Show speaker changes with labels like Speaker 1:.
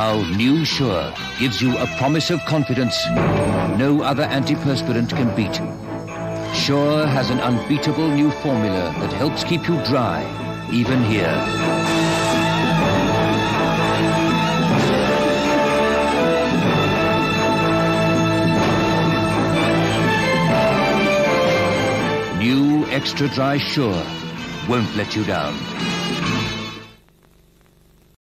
Speaker 1: Now, new Sure gives you a promise of confidence no other antiperspirant can beat. Sure has an unbeatable new formula that helps keep you dry, even here. New Extra Dry Sure won't let you down.